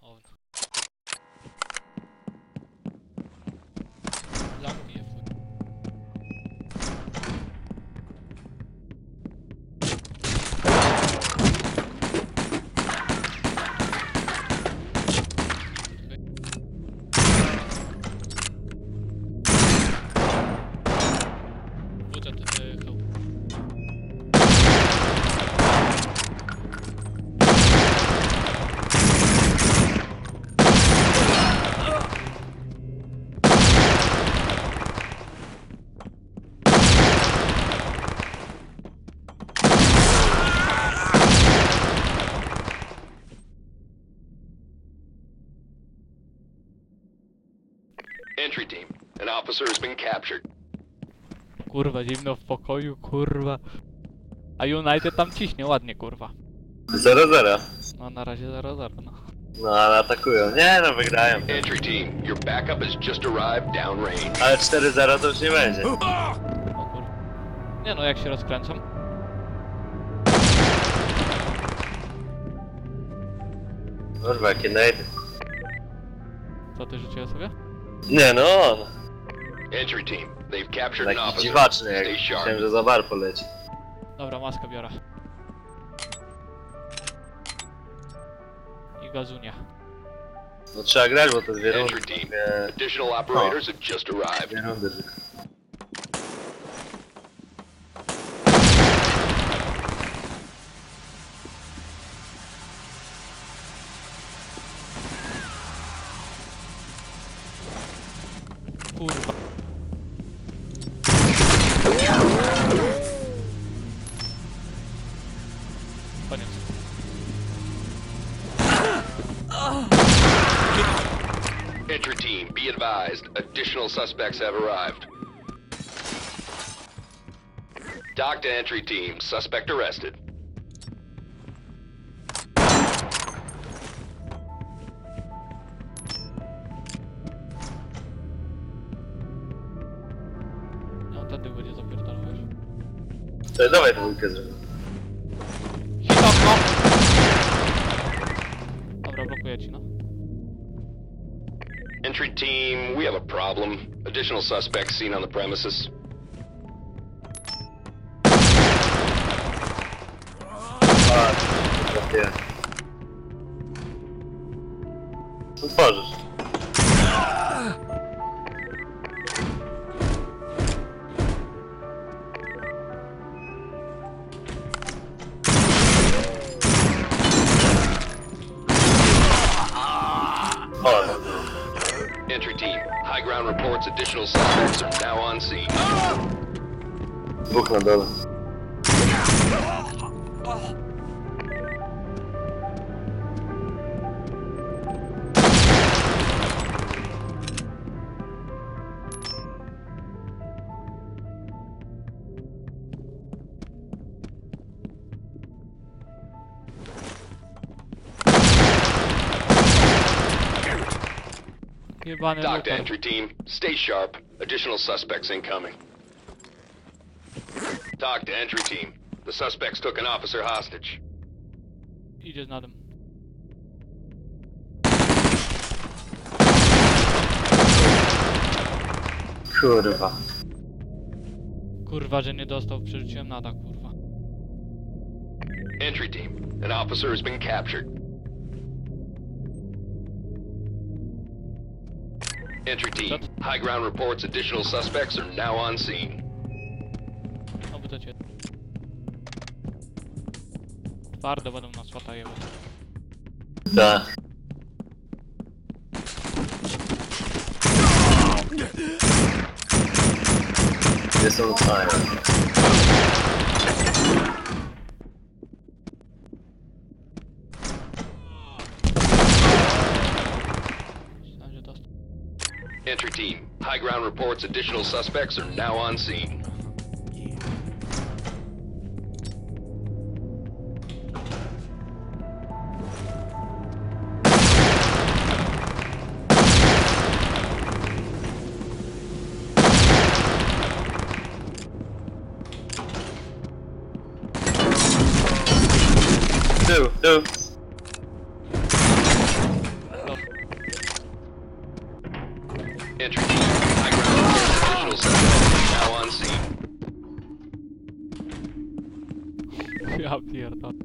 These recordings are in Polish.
on. Zamknij je. Wrócę ten hełm. Entry team, an officer has been captured. Kurwa, zimno w pokoju, kurwa. A United tam ciśnie ładnie, kurwa. 0-0. No na razie 0-0, no. No ale atakują. Nie no, wygrają. Entry team, your backup has just arrived downrange. Ale 4-0 to już nie będzie. O kurwa. Nie no, jak się rozkręcam. Kurwa, jakie nade. Co ty rzuciłeś sobie? Nie no on. Entry team, they've captured an Taki officer. dziwaczny jak Stay sharp. myślałem, że za bar poleci. Dobra, maskę biorę. I gazunia. No trzeba grać, bo to dwie rundy. Entry team, Dwie, additional operators have just arrived. dwie rundy tylko. Kurwa. Koniec. Entry team, be advised, additional suspects have arrived. Dock to entry team, suspect arrested. No wtedy będzie zapierdalał już. To dawaj dwójkę zrobimy. Hitopno! Dobra, blokuję ci, no. Entry team, we have a problem. Additional suspects seen on the premises. A, trafiłem. Otworzysz. O, no. Entry team, high ground reports additional suspects are now on scene. Dwóch na dole. Jebany Dock to lukar. entry team, stay sharp. Additional suspects incoming. Dock to entry team. The suspects took an officer hostage. Idzie na dym. Kurwa. Kurwa, że nie dostał, przerzuciłem nada, kurwa. Entry team, an officer has been captured. Entry team, high ground reports additional suspects are now on scene. Oby to cię. Twardo będą nas łatajewać. Tak. Gdzie są fajne? Myślałem, że dostał. Entry team, high ground reports additional suspects are now on scene. Tył, tył. Ja pierdolę.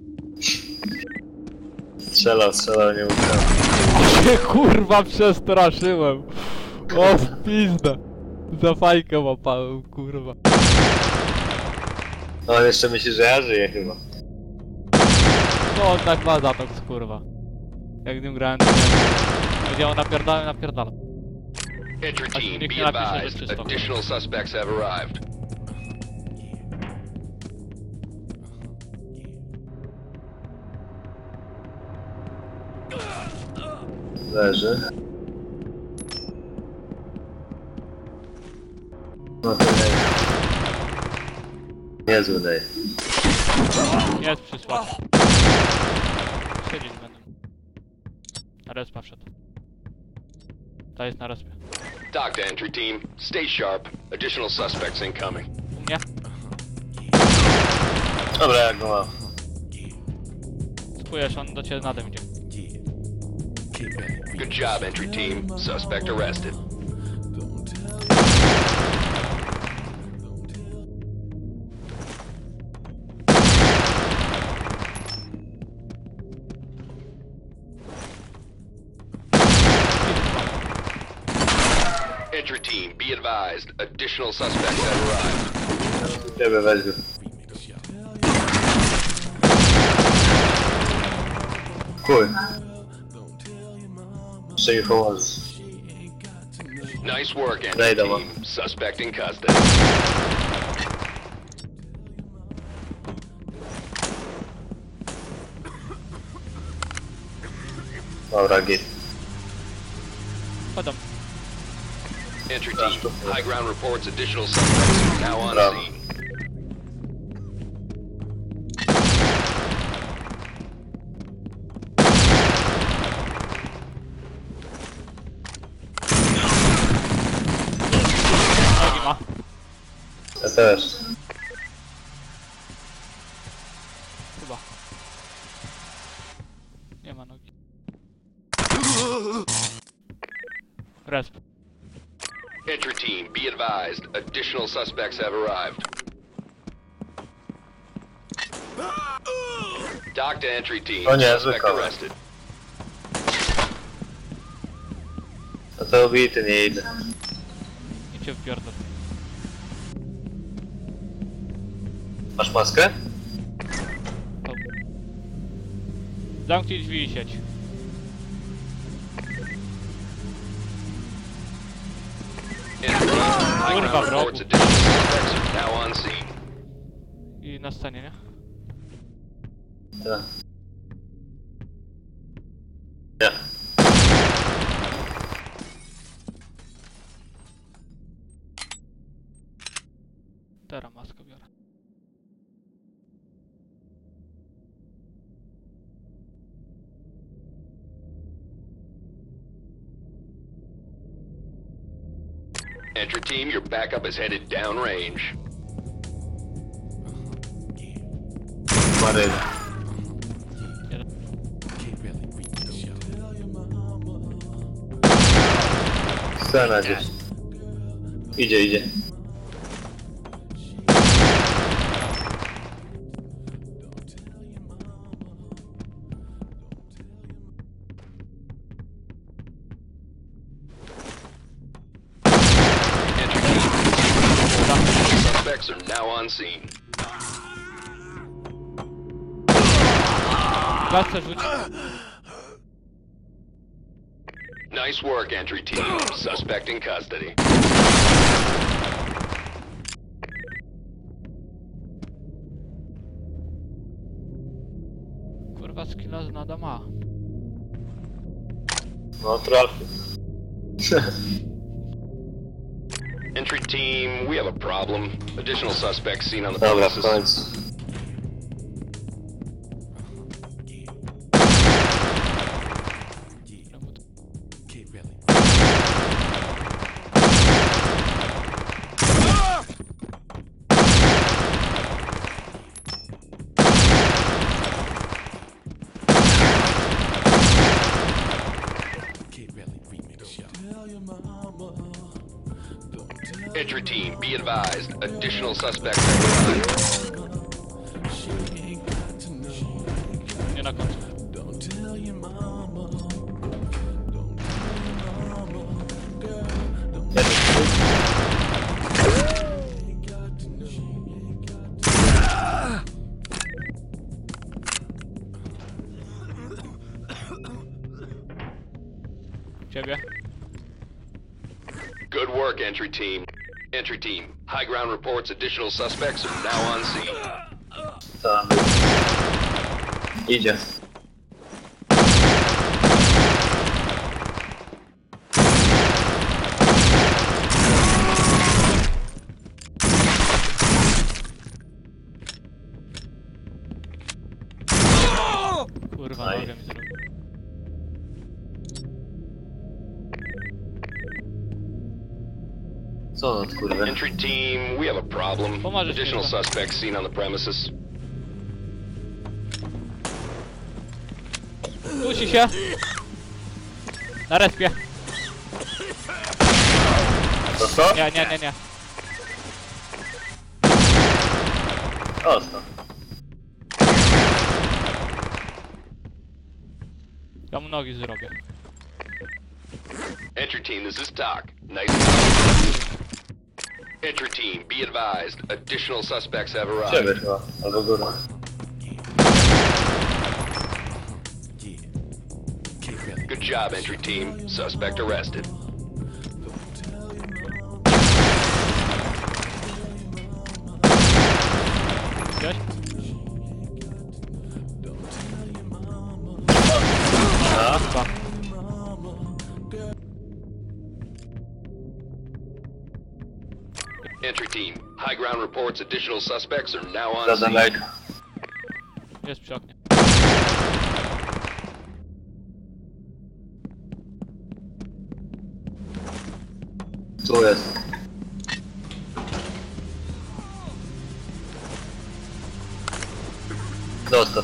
Strzelał, nie ugrał. Się kurwa przestraszyłem. O w pizdę. Za fajkę łapałem, kurwa. No on jeszcze myśli, że ja żyję chyba. No on tak ma zatok, kurwa. Jak nim grałem, to nie wiedział, napierdala. Entry team, nikt be nie napisze, że advised. czysto. Additional suspects have arrived. Leży. No to nie. Niezły daje. Jest przysłany. Siedzieć będę. Na respa wszedł. To jest na respie. Dock to entry team. Stay sharp. Additional suspects incoming. U mnie? Dobra, jak go mam. Spujesz, on do ciebie nadem idzie. Good job, entry team. Suspect arrested. Entry team, be advised. Additional suspects have arrived. Ciebie weź go. Chuj. Jeszcze mi pomoże. Nice work, entry Daj, team. dawaj. Suspect in custody. Dobra, git. Padam. Entry team, high ground reports additional suspects now on Bravo. scene. Nogi ma. Ja też. Chyba. Nie ma nogi. Resp. Entry team, be advised. Additional suspects have arrived. Dock to entry team. Oh, nie, Suspect zwykle. arrested. No to ubity, nie idę. I cię wpierdol. Masz maskę? To. Zamknij drzwi i siedź. Entry team, high Kurwa, ground w reports rogu. additional suspects are now on scene. I na scenie, nie? Tak. Nie. Teraz maskę biorę. Entry team, your backup is headed downrange. Maryna. Scena gdzieś. Idzie. Entry team, suspects are now on scene. Klasę rzuć. Nice work, entry team. Suspect in custody. Kurwa skilla znada ma. No trafi. Entry team, we have a problem. Additional suspects seen on the Dobra, w premises. końcu. Entry team, be advised. Additional suspects have arrived. Ciebie. Good work, entry team. Entry team, high ground reports additional suspects are now on scene. Tam. Idzie. Kurwa, Aj. nogę mi zrobił. Co on kurwa? Entry team, we have a problem. Pomożesz mi, Additional to. suspects seen on the premises. Dusi się! Na respie. To co? Nie. Ostro. Ja mu nogi zrobię. Entry team, this is TOC. Nice. Entry team, be advised, additional suspects have arrived. Ciebie chyba. Albo góra. Good job, entry team. Suspect arrested. Widziałeś? A? Chyba. Entry team, high ground reports additional suspects are now on Za scene. daleko. Jest przy oknie. Tu jest. Dostał.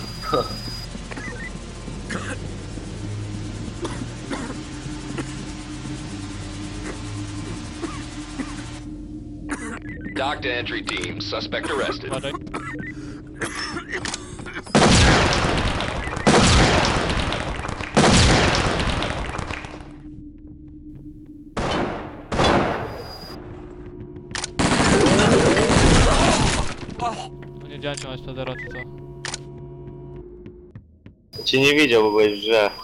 TOC to entry team. Suspect arrested. Uważaj. No nie wiedziałem, czy masz to zero, czy co? Cię nie widział, bo byłeś w drzwiach.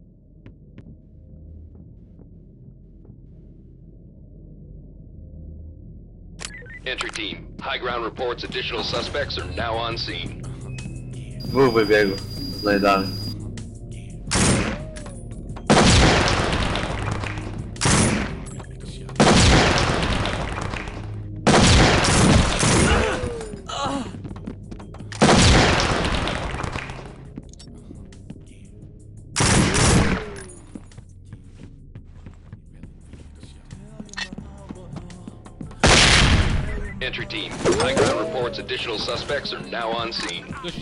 Entry team, high ground reports additional suspects are now on scene. Dwóch wybiegł. Znajdany. Entry team, high ground reports additional suspects are now on scene. Dusi.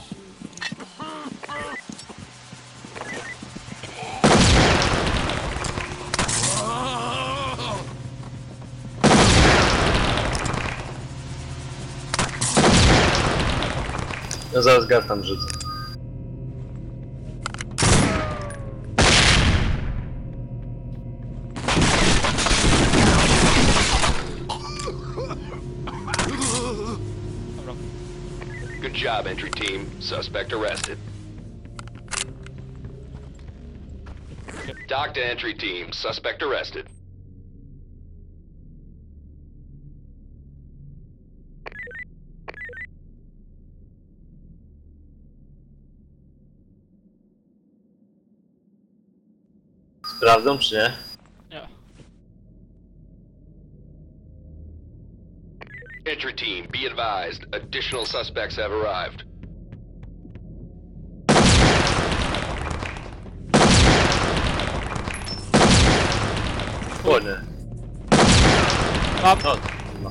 No zaraz gaz tam rzucę. Dobra. Good job, entry team. Suspect arrested. TOC to entry team. Suspect arrested. Sprawdzą czy nie? Nie. Entry team, be advised. Additional suspects have arrived. Chłodnie. Mam. No.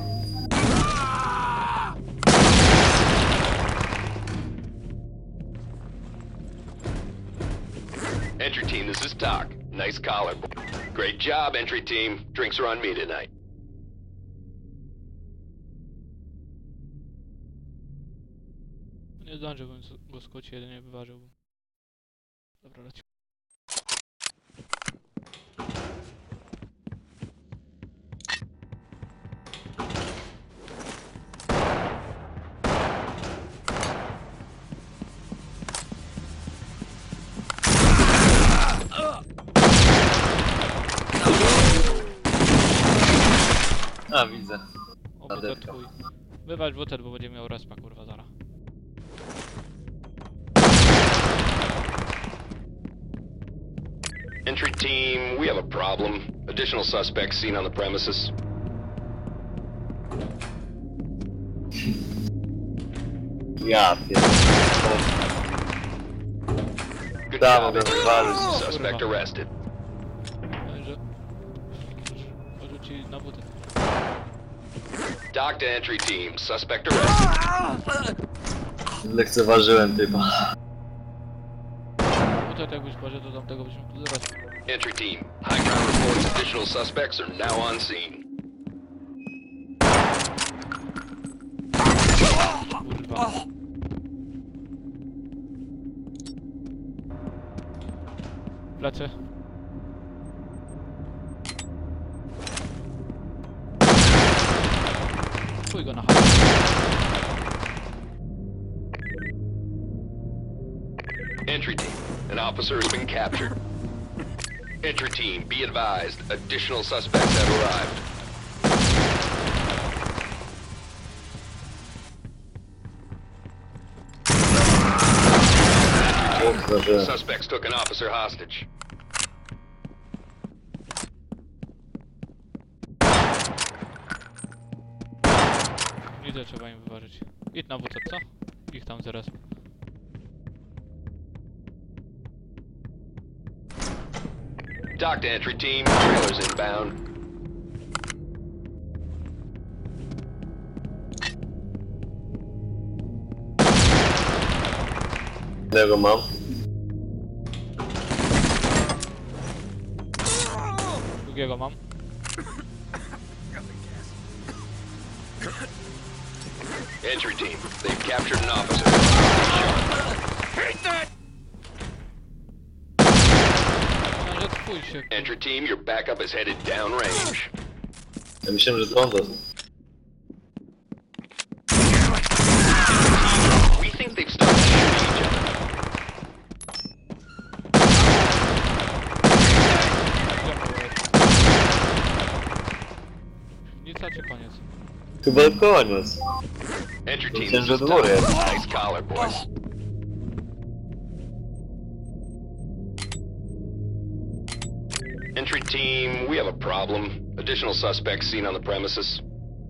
Entry team, this is TOC. Nice collar. Great job, entry team. Drinks are on me tonight. Nie zdążyłbym go skuć, jedynie wyważyłbym. Dobra, leci. A, widzę. O, butet chuj. Wywać butet, bo będzie miał respa, kurwa, zara. Entry team, we have a problem. Additional suspects seen on the premises. Ja pierdolę. Good Da, job, mogę entry wywalić. team. Suspect arrested. Że... Może ci na butet. Dock to entry team. Suspect arrested. Lekceważyłem typa. Butet jakbyś poszedł, to tamtego byśmy tu zaraz... Entry team, high ground reports additional suspects are now on scene. Kurwa. Plecy. Chuj go na chatę. Entry team, an officer has been captured. Entry team, be advised, additional suspects have arrived. Zdążyłem. Suspects took an officer hostage. Widzę, trzeba im wyważyć. Idź na WC, co? Ich tam zaraz. Dock to entry team, trailers inbound. Jednego mam. Drugiego mam. Entry team, they've captured an officer. Myślałem, że twój się... Entry team, your backup is headed downrange. Ja myślałem, że to on dostał. We think they've started shooting each other. Nica czy koniec? Chyba koniec. Entry team, Myślałem, this że is dwór jest. tough. Nice collar, boys. Entry team, we have a problem. Additional suspects seen on the premises.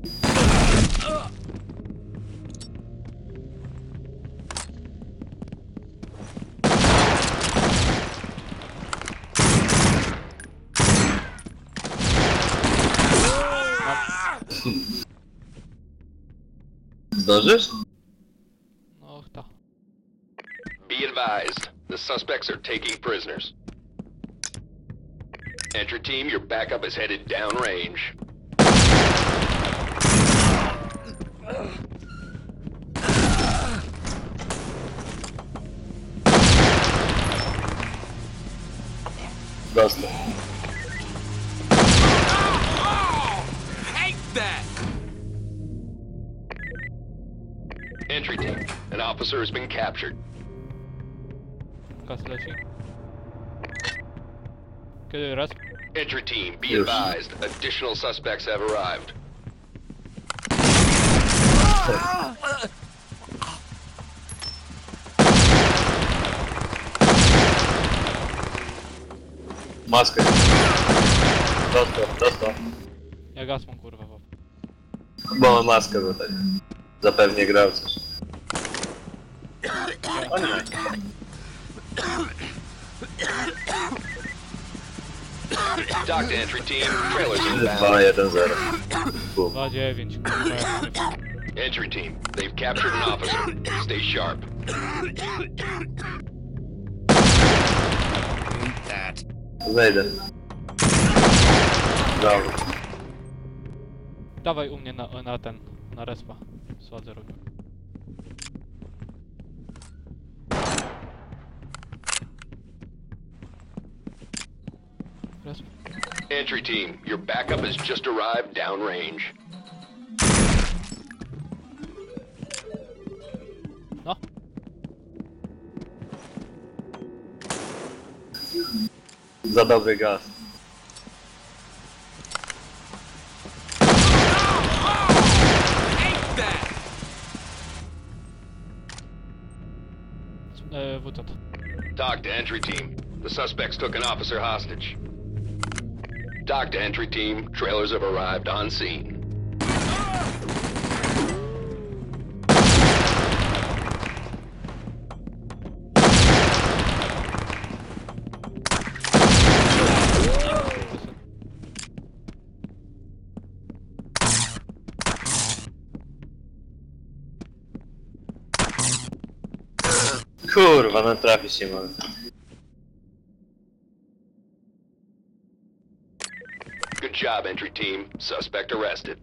Zdążysz? No, ta. Be advised, the suspects are taking prisoners. Entry team, your backup is headed downrange. Dostał. Entry team, an officer has been captured. Kas leci. Kiedy raz? Entry team, be Yes. advised, additional suspects have arrived. Maskę. Dostał. Ja gasmą, kurwa, bo... Bo ma maskę tutaj. Zapewnie grał coś. O nie. Dock to entry team, trailers inbound. 2-1-0. Bum. 2-9, kurwa, jak nie. Entry team, they've captured an officer. Stay sharp. Znajdę. Dobra. Dawaj u mnie na respa. Sładzę robię. Resp. Entry team, your backup has just arrived downrange. No. Za dobry gaz. WTOT. Talk to entry team. The suspects took an officer hostage. Talk to entry team. Trailers have arrived on scene. Kurwa, no trafić nie mogę. Good job, entry team. Suspect arrested.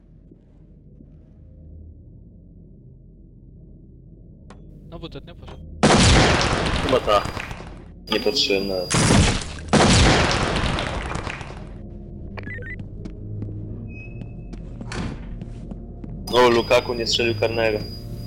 No WTOT nie poszedł. Chyba ta. Nie patrzyłem na... O, Lukaku nie strzelił karnego.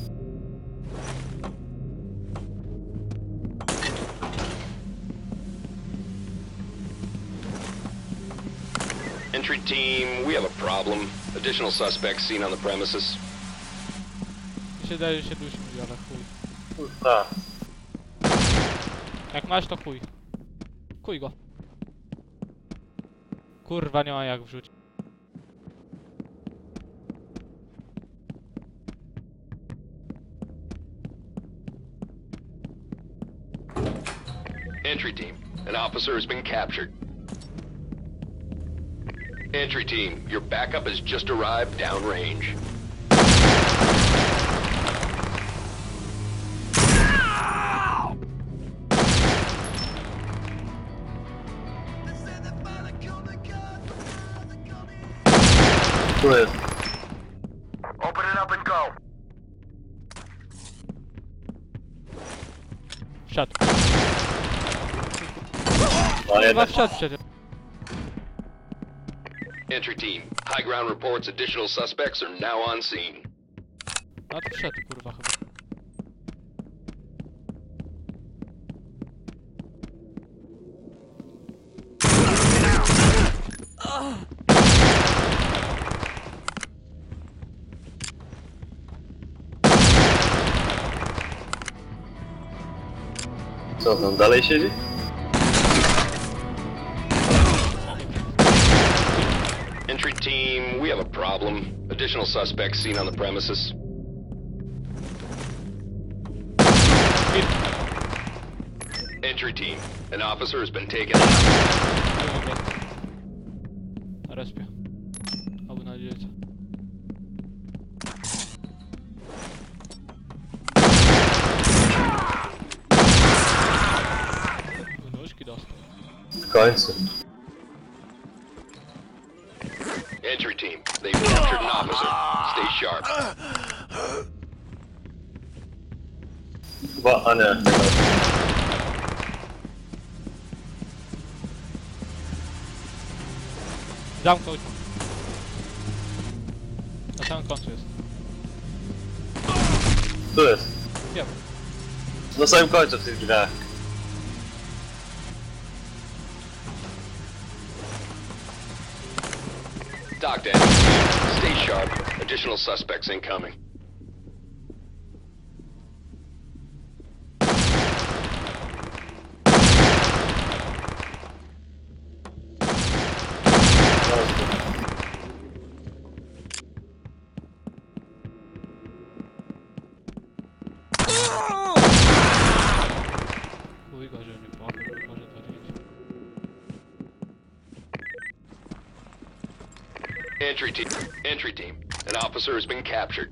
Entry team, we have a problem. Additional suspects seen on the premises. Mi się daje, że się dusi, ale chuj. Ta. Jak masz, to chuj. Kuj go. Kurwa, nie ma jak wrzucić. Entry team, an officer has been captured. Entry team, your backup has just arrived downrange. Tu jest. Open it up and go. Wszedł. No Chyba jednak. wszedł przecież. Entry team, high ground reports additional suspects are now on scene. No to wszedł, kurwa, chyba. Co tam, dalej siedzi? Entry team, we have a problem. Additional suspects seen on the premises. Entry team, an officer has been taken out. Drugi bez. Na respie. Albo na dziecię. Nóżki dostał. W końcu. Entry team, they've captured an officer. Stay sharp. Chyba, a nie. Zamknął. Na samym końcu jest. Tu jest. Wiem. Na samym końcu w tych drzwiach. Talk to entry team. Stay sharp. Additional suspects incoming. Chuj go, że nie płakał. Może 20. Entry team, an officer has been captured.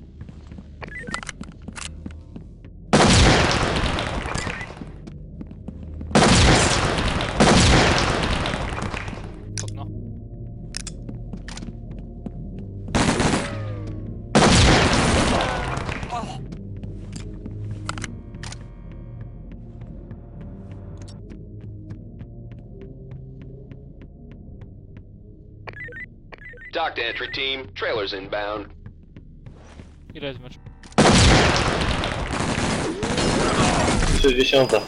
Okno. Talk to entry team. Trailers inbound. Ile jest mecz? 60.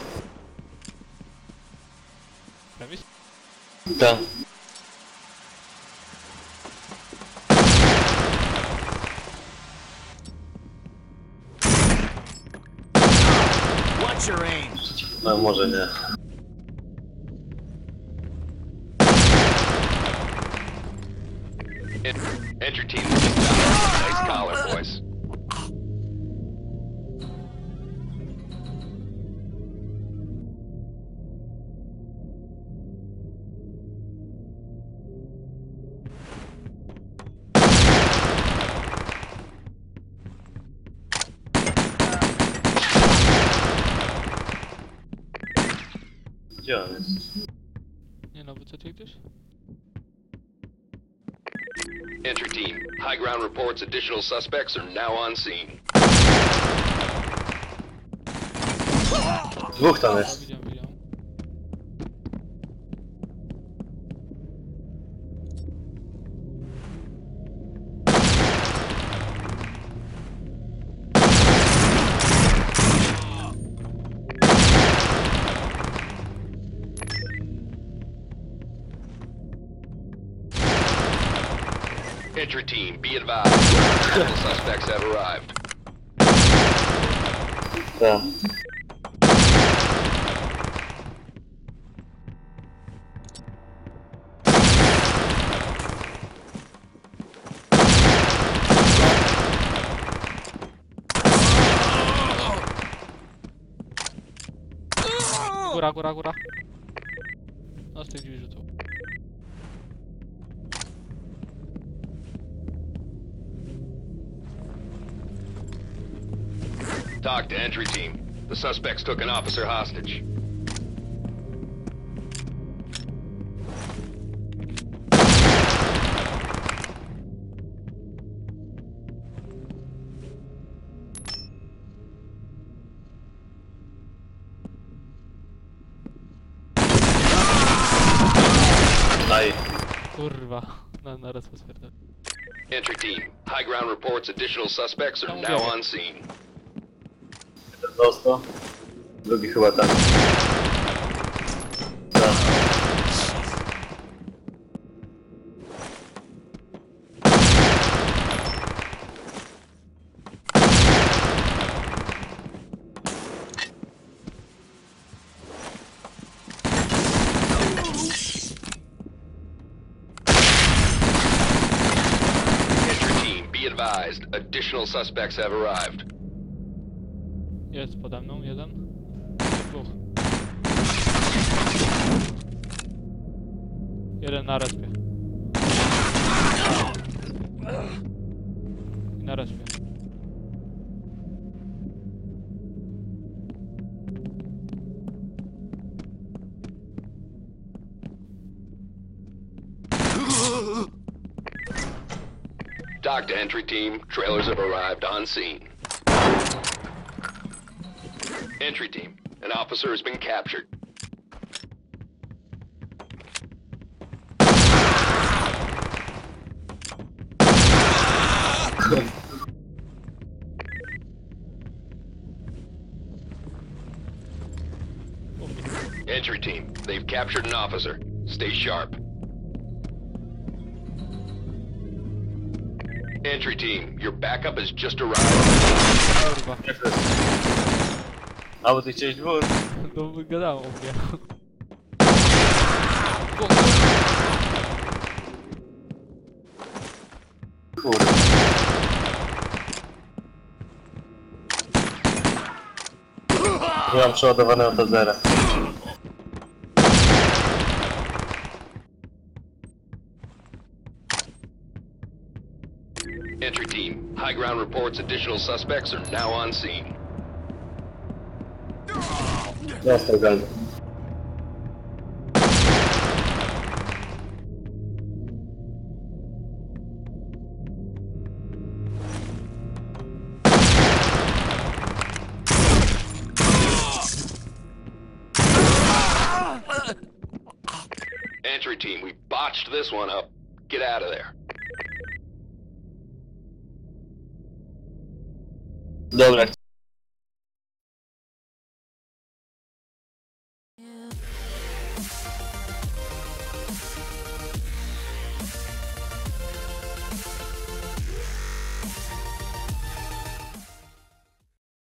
Remis? Tak. Watch Watch your aim. No może nie. Entry team, nice collar, boys. Gdzie on jest? Nie no, wycofuj gdzieś? Entry team, high ground reports additional suspects are now on scene. Dwóch tam A, jest. widziałem, widziałem. Entry team, be advised. Multiple suspects have arrived. Tak. Góra, góra, góra. No z tych drzwi rzucał. Talk to entry team. The suspects took an officer hostage. Daj. Kurwa. Na raz potwierdzę. Entry team, high ground reports additional suspects are now on scene. Jeden dostał. Drugi chyba tak. Tak. Entry team, be advised. Additional suspects have arrived. Jest pode mną jeden. Dwóch. Jeden na respie. I na respie. Talk to entry team. Trailers have arrived on scene. Entry team, an officer has been captured. Entry team, they've captured an officer. Stay sharp. Entry team, your backup has just arrived. Kurwa. A bo ty chciałeś dwóch? No wygadało mnie. Kurde. Nie mam przeładowanego do zera. Entry team, high ground reports additional suspects are now on scene. Dostał galdę. Entry team, we botched this one up. Get out of there. Dobra,